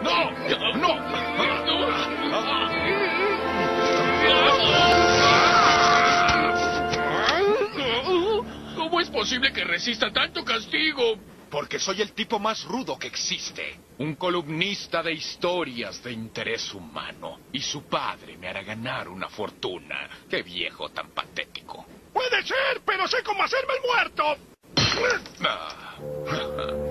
¡No! ¡No! ¿Cómo es posible que resista tanto castigo? Porque soy el tipo más rudo que existe. Un columnista de historias de interés humano. Y su padre me hará ganar una fortuna. ¡Qué viejo tan patético! Puede ser, pero sé cómo hacerme el muerto. Ah.